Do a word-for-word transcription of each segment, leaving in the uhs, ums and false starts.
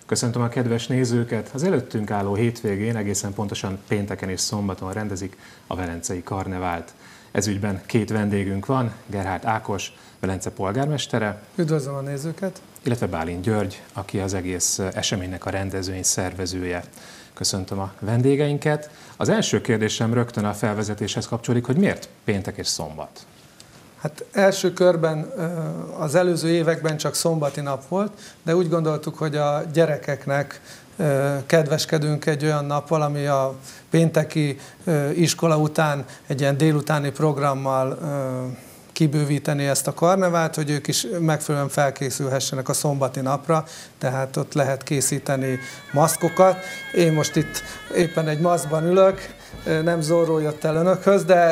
Köszöntöm a kedves nézőket! Az előttünk álló hétvégén, egészen pontosan pénteken és szombaton rendezik a Velencei Karnevált. Ezügyben két vendégünk van, Gerhárd Ákos, Velence polgármestere. Üdvözlöm a nézőket! Illetve Bálint György, aki az egész eseménynek a rendezvény szervezője. Köszöntöm a vendégeinket. Az első kérdésem rögtön a felvezetéshez kapcsolódik, hogy miért péntek és szombat? Hát első körben az előző években csak szombati nap volt, de úgy gondoltuk, hogy a gyerekeknek kedveskedünk egy olyan nappal, ami a pénteki iskola után egy ilyen délutáni programmal kibővíteni ezt a karnevált, hogy ők is megfelelően felkészülhessenek a szombati napra, tehát ott lehet készíteni maszkokat. Én most itt éppen egy maszkban ülök, nem Zorro jött el önökhöz, de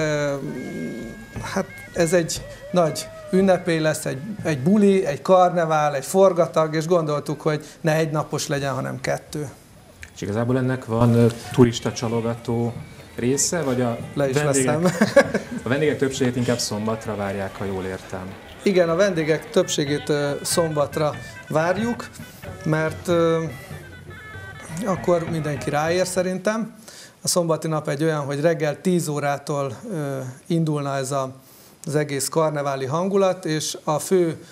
hát ez egy nagy ünnepély lesz, egy, egy buli, egy karnevál, egy forgatag, és gondoltuk, hogy ne egy napos legyen, hanem kettő. És igazából ennek van turista csalogató része, vagy a Le is vendégek, veszem. a vendégek többségét inkább szombatra várják, ha jól értem? Igen, a vendégek többségét szombatra várjuk, mert akkor mindenki ráér szerintem. A szombati nap egy olyan, hogy reggel tíz órától indulna ez a az egész karneváli hangulat, és a fő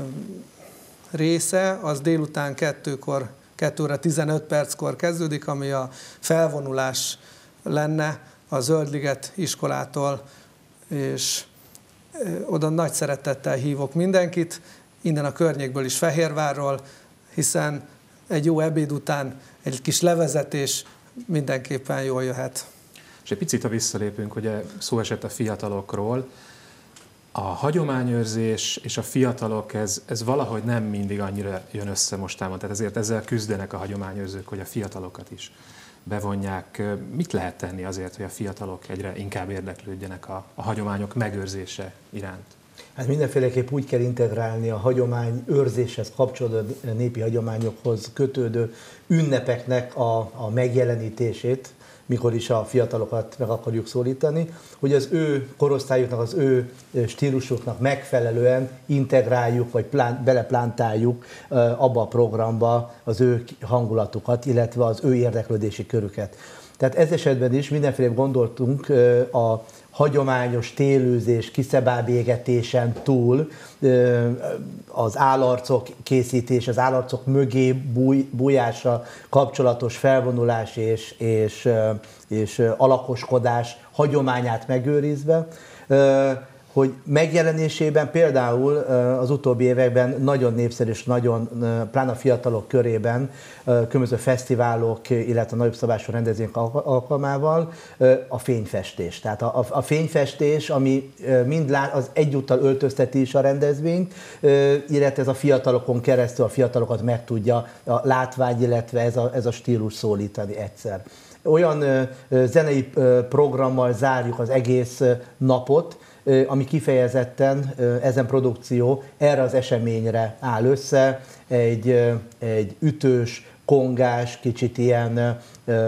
része az délután kettőkor, kettő óra tizenöt perckor kezdődik, ami a felvonulás lenne a Zöldliget iskolától, és oda nagy szeretettel hívok mindenkit, innen a környékből is, Fehérvárról, hiszen egy jó ebéd után egy kis levezetés mindenképpen jól jöhet. És egy picit, ha visszalépünk, ugye szó esett a fiatalokról, a hagyományőrzés és a fiatalok, ez, ez valahogy nem mindig annyira jön össze mostában, tehát ezért ezzel küzdenek a hagyományőrzők, hogy a fiatalokat is bevonják. Mit lehet tenni azért, hogy a fiatalok egyre inkább érdeklődjenek a, a hagyományok megőrzése iránt? Hát mindenféleképp úgy kell integrálni a hagyományőrzéshez kapcsolódó népi hagyományokhoz kötődő ünnepeknek a, a megjelenítését, mikor is a fiatalokat meg akarjuk szólítani, hogy az ő korosztályuknak, az ő stílusuknak megfelelően integráljuk, vagy plán, beleplántáljuk abba a programba az ő hangulatukat, illetve az ő érdeklődési körüket. Tehát ez esetben is mindenféle gondoltunk a hagyományos télőzés, kiszebábégetésen túl az állarcok készítés, az állarcok mögé búj, bújása kapcsolatos felvonulás és, és, és alakoskodás hagyományát megőrizve, hogy megjelenésében például az utóbbi években nagyon népszerű és nagyon, pláne a fiatalok körében, különböző fesztiválok, illetve a nagyobb szabású rendezvények alkalmával a fényfestés. Tehát a, a fényfestés, ami mind lát, az egyúttal öltözteti is a rendezvényt, illetve ez a fiatalokon keresztül a fiatalokat meg tudja a látvány, illetve ez a, ez a stílus szólítani egyszer. Olyan zenei programmal zárjuk az egész napot, ami kifejezetten ezen produkció erre az eseményre áll össze, egy, egy ütős, kongás, kicsit ilyen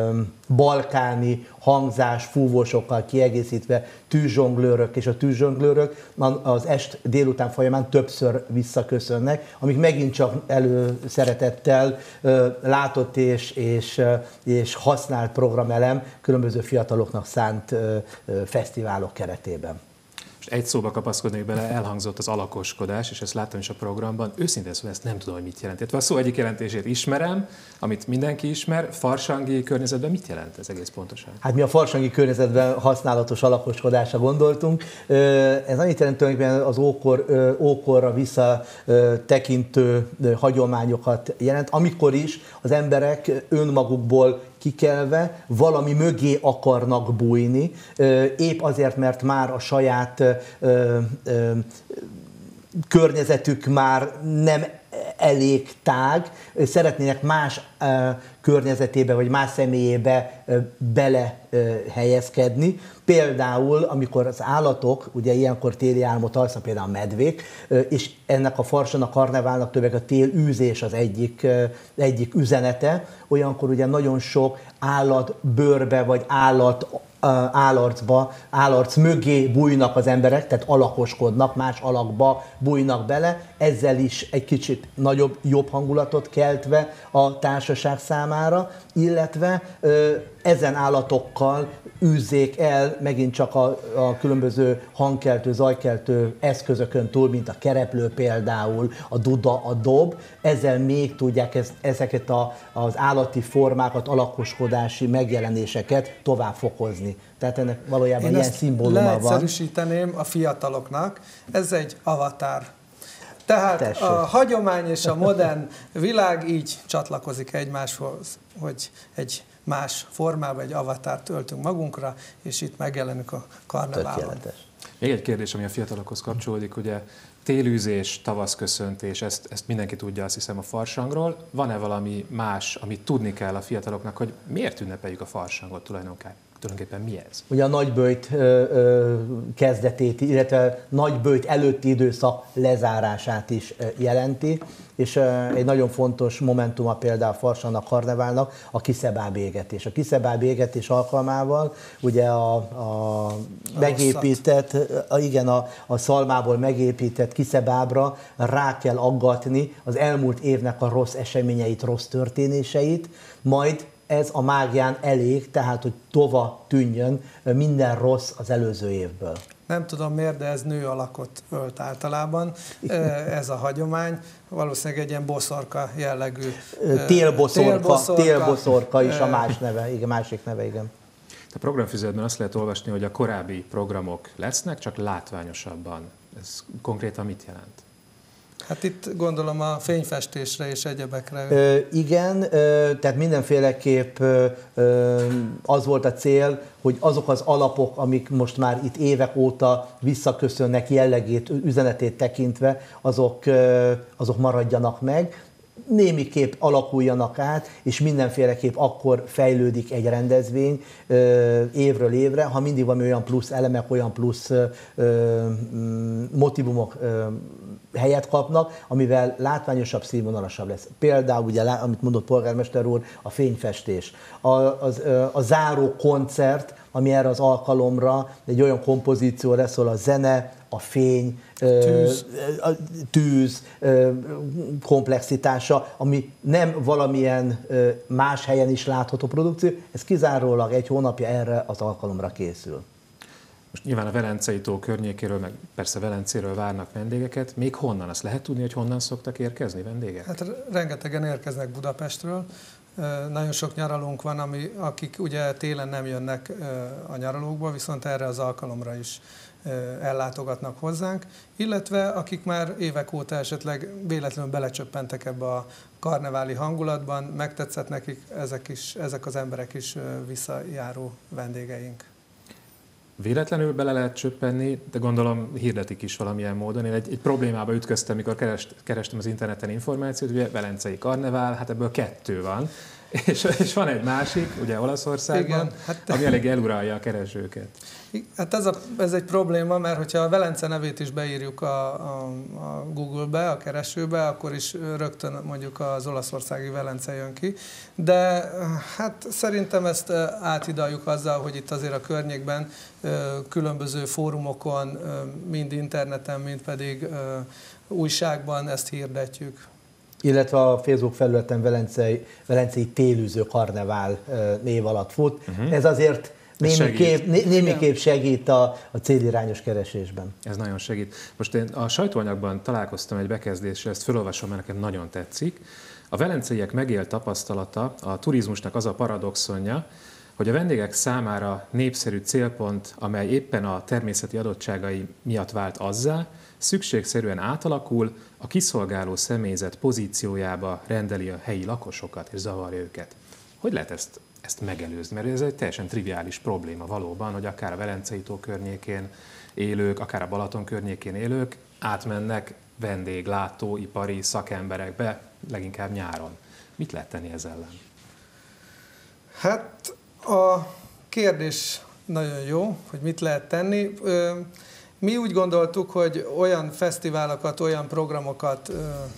balkáni hangzás, fúvósokkal kiegészítve tűzsonglőrök, és a tűzsonglőrök az est délután folyamán többször visszaköszönnek, amik megint csak előszeretettel látott és, és, és használt programelem különböző fiataloknak szánt fesztiválok keretében. Egy szóba kapaszkodnék bele, elhangzott az alakoskodás, és ezt láttam is a programban. Őszintén szóval ezt nem tudom, hogy mit jelent. A szó egyik jelentését ismerem, amit mindenki ismer. Farsangi környezetben mit jelent ez egész pontosan? Hát mi a farsangi környezetben használatos alakoskodásra gondoltunk. Ez annyit jelent tulajdonképpen az ókor, ókorra visszatekintő hagyományokat jelent, amikor is az emberek önmagukból kikelve valami mögé akarnak bújni, épp azért, mert már a saját ö, ö, környezetük már nem elég tág, szeretnének más környezetébe vagy más személyébe bele helyezkedni. Például, amikor az állatok, ugye ilyenkor téli álmot alsznak, például a medvék, és ennek a Farson a karneválnak többek a télűzés az egyik, egyik üzenete, olyankor ugye nagyon sok állat bőrbe vagy állat állarcba, állarc mögé bújnak az emberek, tehát alakoskodnak, más alakba bújnak bele, ezzel is egy kicsit nagyobb, jobb hangulatot keltve a társaság számára, illetve ezen állatokkal űzzék el megint csak a, a különböző hangkeltő, zajkeltő eszközökön túl, mint a kereplő például, a duda, a dob, ezzel még tudják ez, ezeket a, az állati formákat, alakoskodási megjelenéseket tovább fokozni. Tehát ennek valójában Én ilyen szimbóluma van. leegyszerűsíteném a fiataloknak, ez egy avatár. Tehát Tessék. a hagyomány és a modern világ így csatlakozik egymáshoz, hogy egy más formában egy avatárt öltünk magunkra, és itt megjelenünk a karneválon. Tökéletes. Még egy kérdés, ami a fiatalokhoz kapcsolódik, ugye télűzés, tavaszköszöntés, ezt, ezt mindenki tudja, azt hiszem, a farsangról. Van-e valami más, amit tudni kell a fiataloknak, hogy miért ünnepeljük a farsangot tulajdonképpen? Tulajdonképpen mi ez? Ugye a nagyböjt kezdetét, illetve nagyböjt előtti időszak lezárását is jelenti, és egy nagyon fontos momentuma például a Farsannak, karneválnak a kiszebáb égetés. A kiszebáb égetés alkalmával ugye a, a megépített, a, igen, a, a szalmából megépített kiszebábra rá kell aggatni az elmúlt évnek a rossz eseményeit, rossz történéseit, majd ez a mágián elég, tehát hogy tova tűnjön minden rossz az előző évből. Nem tudom miért, de ez nő alakot ölt általában, ez a hagyomány. Valószínűleg egy ilyen boszorka jellegű. Télboszorka, télboszorka, télboszorka is a más neve, igen, másik neve, igen. A programfüzetben azt lehet olvasni, hogy a korábbi programok lesznek, csak látványosabban. Ez konkrétan mit jelent? Hát itt gondolom a fényfestésre és egyebekre. Ö, igen, ö, tehát mindenféleképp ö, ö, az volt a cél, hogy azok az alapok, amik most már itt évek óta visszaköszönnek jellegét, üzenetét tekintve, azok, ö, azok maradjanak meg, némiképp alakuljanak át, és mindenféleképp akkor fejlődik egy rendezvény ö, évről évre, ha mindig van olyan plusz elemek, olyan plusz ö, motivumok ö, helyet kapnak, amivel látványosabb, színvonalasabb lesz. Például, ugye, amit mondott polgármester úr, a fényfestés. A, az, a záró koncert, ami erre az alkalomra egy olyan kompozíció lesz, ahol a zene, a fény, tűz, a tűz komplexitása, ami nem valamilyen más helyen is látható produkció, ez kizárólag egy hónapja erre az alkalomra készül. Most nyilván a Velencei tó környékéről, meg persze Velencéről várnak vendégeket. Még honnan? Azt lehet tudni, hogy honnan szoktak érkezni vendégek? Hát rengetegen érkeznek Budapestről. Nagyon sok nyaralónk van, ami, akik ugye télen nem jönnek a nyaralókból, viszont erre az alkalomra is ellátogatnak hozzánk, illetve akik már évek óta esetleg véletlenül belecsöppentek ebbe a karneváli hangulatban, megtetszett nekik, ezek, is, ezek az emberek is visszajáró vendégeink. Véletlenül bele lehet csöppenni, de gondolom hirdetik is valamilyen módon. Én egy, egy problémába ütköztem, mikor kerest, kerestem az interneten információt, ugye Velencei karnevál, hát ebből kettő van, és, és van egy másik, ugye Olaszországban, igen, hát, ami elég eluralja a keresőket. Hát ez, a, ez egy probléma, mert hogyha a Velence nevét is beírjuk a, a, a Google-be, a keresőbe, akkor is rögtön mondjuk az olaszországi Velence jön ki. De hát szerintem ezt átidaljuk azzal, hogy itt azért a környékben különböző fórumokon, mind interneten, mind pedig újságban ezt hirdetjük. Illetve a Facebook felületen Velencei, Velencei télűző karnevál név alatt fut. Uh-huh. Ez azért némiképp, némiképp segít a, a célirányos keresésben. Ez nagyon segít. Most én a sajtóanyagban találkoztam egy bekezdéssel, ezt felolvasom, mert nekem nagyon tetszik. A velenceiek megélt tapasztalata, a turizmusnak az a paradoxonja, hogy a vendégek számára népszerű célpont, amely éppen a természeti adottságai miatt vált azzá, szükségszerűen átalakul, a kiszolgáló személyzet pozíciójába rendeli a helyi lakosokat és zavarja őket. Hogy lehet ezt, ezt megelőzni? Mert ez egy teljesen triviális probléma valóban, hogy akár a Velencei tó környékén élők, akár a Balaton környékén élők átmennek vendéglátó, ipari szakemberekbe, leginkább nyáron. Mit lehet tenni ezzel ellen? Hát a kérdés nagyon jó, hogy mit lehet tenni. Mi úgy gondoltuk, hogy olyan fesztiválokat, olyan programokat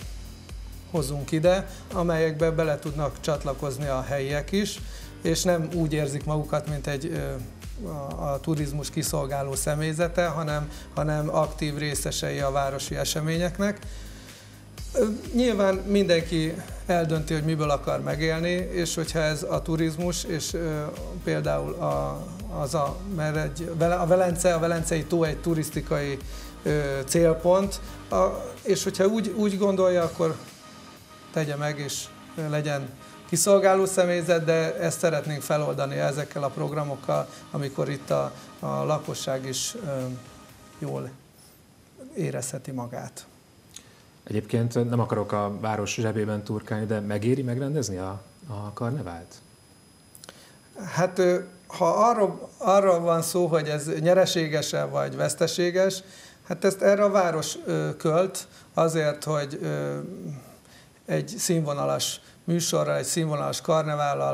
hozunk ide, amelyekbe bele tudnak csatlakozni a helyiek is, és nem úgy érzik magukat, mint egy a, a turizmus kiszolgáló személyzete, hanem, hanem aktív részesei a városi eseményeknek. Nyilván mindenki eldönti, hogy miből akar megélni, és hogyha ez a turizmus, és ö, például a, az a, mert egy, a Velence, a Velencei tó egy turisztikai ö, célpont, a, és hogyha úgy, úgy gondolja, akkor tegye meg, és legyen kiszolgáló személyzet, de ezt szeretnénk feloldani ezekkel a programokkal, amikor itt a, a lakosság is ö, jól érezheti magát. Egyébként nem akarok a város zsebében turkálni, de megéri megrendezni a, a karnevált? Hát ha arról, arról van szó, hogy ez nyereséges-e vagy veszteséges, hát ezt erre a város költ azért, hogy egy színvonalas műsorral, egy színvonalas karnevállal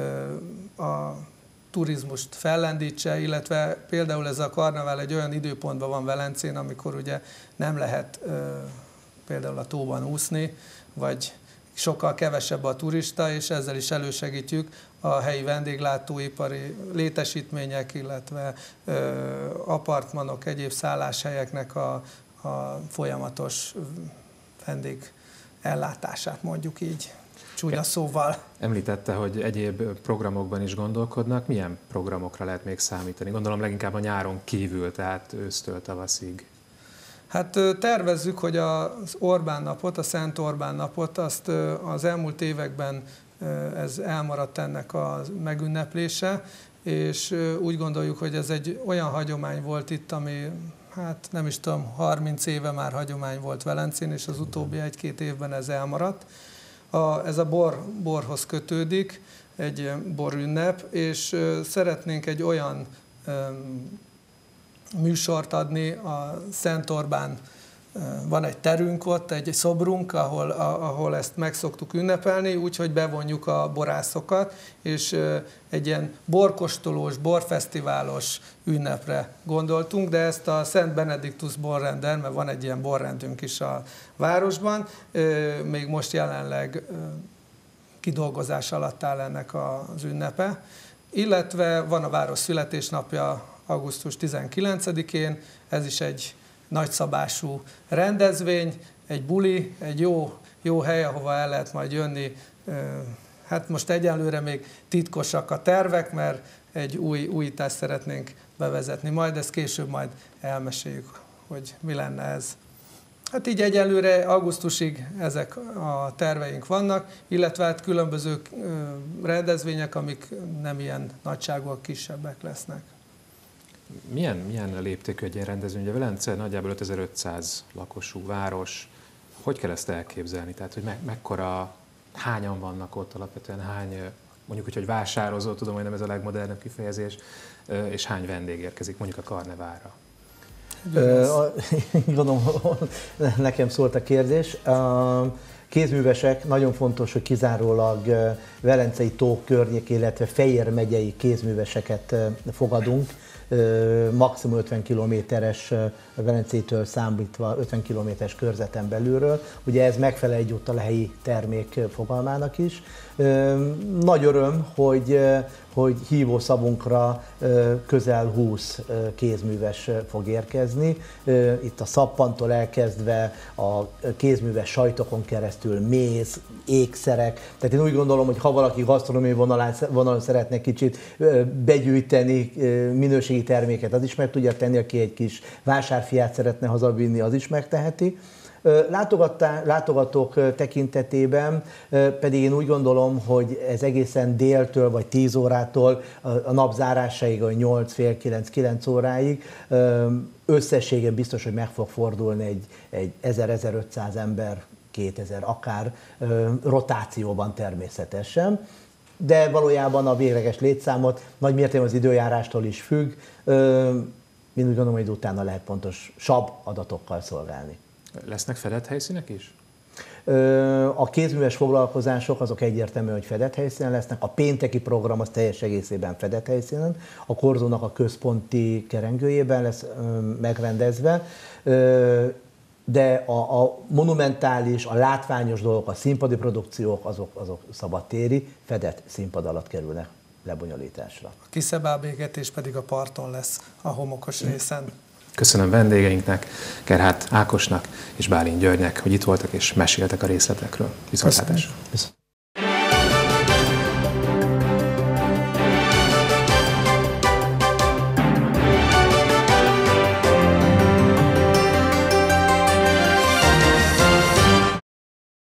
a turizmust fellendítse, illetve például ez a karnevál egy olyan időpontban van Velencén, amikor ugye nem lehet például a tóban úszni, vagy sokkal kevesebb a turista, és ezzel is elősegítjük a helyi vendéglátóipari létesítmények, illetve ö, apartmanok, egyéb szálláshelyeknek a, a folyamatos vendég ellátását, mondjuk így, csúnya szóval. Említette, hogy egyéb programokban is gondolkodnak. Milyen programokra lehet még számítani? Gondolom leginkább a nyáron kívül, tehát ősztől tavaszig. Hát tervezzük, hogy az Orbán napot, a Szent Orbán napot, azt az elmúlt években ez elmaradt ennek a megünneplése, és úgy gondoljuk, hogy ez egy olyan hagyomány volt itt, ami hát nem is tudom, harminc éve már hagyomány volt Velencén, és az utóbbi egy-két évben ez elmaradt. A, ez a bor, borhoz kötődik, egy borünnep, és szeretnénk egy olyan műsort adni a Szent Orbán, van egy terünk ott, egy szobrunk, ahol, ahol ezt meg szoktuk ünnepelni, úgyhogy bevonjuk a borászokat, és egy ilyen borkostolós, borfesztiválos ünnepre gondoltunk, de ezt a Szent Benediktus borrendel, mert van egy ilyen borrendünk is a városban, még most jelenleg kidolgozás alatt áll ennek az ünnepe, illetve van a város születésnapja augusztus tizenkilencedikén, ez is egy nagyszabású rendezvény, egy buli, egy jó, jó hely, ahova el lehet majd jönni. Hát most egyelőre még titkosak a tervek, mert egy új újítást szeretnénk bevezetni. Majd ezt később majd elmeséljük, hogy mi lenne ez. Hát így egyelőre augusztusig ezek a terveink vannak, illetve hát különböző rendezvények, amik nem ilyen nagyságúak, kisebbek lesznek. Milyen, milyen léptékű egy ilyen rendezvény? Ugye Velence nagyjából ötezer-ötszáz lakosú város. Hogy kell ezt elképzelni? Tehát, hogy me, mekkora, hányan vannak ott alapvetően, hány, mondjuk úgy, hogy vásározó, tudom, hogy nem ez a legmodernebb kifejezés, és hány vendég érkezik mondjuk a karneválra? Gondolom, nekem szólt a kérdés. Kézművesek, nagyon fontos, hogy kizárólag Velencei tó környék, illetve Fejér megyei kézműveseket fogadunk. Maximum ötven kilométeres Velencétől számítva ötven kilométeres körzeten belülről. Ugye ez megfelel egyúttal a helyi termék fogalmának is. Nagy öröm, hogy, hogy hívószavunkra közel húsz kézműves fog érkezni. Itt a szappantól elkezdve a kézműves sajtokon keresztül méz, ékszerek. Tehát én úgy gondolom, hogy ha valaki gasztronómiai vonalon, vonalon szeretne kicsit begyűjteni minőségi terméket, az is meg tudja tenni, aki egy kis vásárfiát szeretne hazavinni, az is megteheti. Látogatók tekintetében pedig én úgy gondolom, hogy ez egészen déltől vagy tíz órától a nap zárásáig, a nyolc, fél kilenc, kilenc óráig összességében biztos, hogy meg fog fordulni egy, egy ezer-ezerötszáz ember, kétezer akár rotációban természetesen. De valójában a végleges létszámot nagy mértékben az időjárástól is függ. Én úgy gondolom, hogy utána lehet pontosabb adatokkal szolgálni. Lesznek fedett helyszínek is? A kézműves foglalkozások azok egyértelműen, hogy fedett helyszínen lesznek, a pénteki program az teljes egészében fedett helyszínen, a Korzónak a központi kerengőjében lesz megrendezve, de a, a monumentális, a látványos dolgok, a színpadi produkciók, azok, azok szabadtéri, fedett színpad alatt kerülnek lebonyolításra. A kiszebábégetés pedig a parton lesz, a homokos részen. Köszönöm vendégeinknek, Gerhát Ákosnak és Bálint Györgynek, hogy itt voltak és meséltek a részletekről. Viszontlátásra!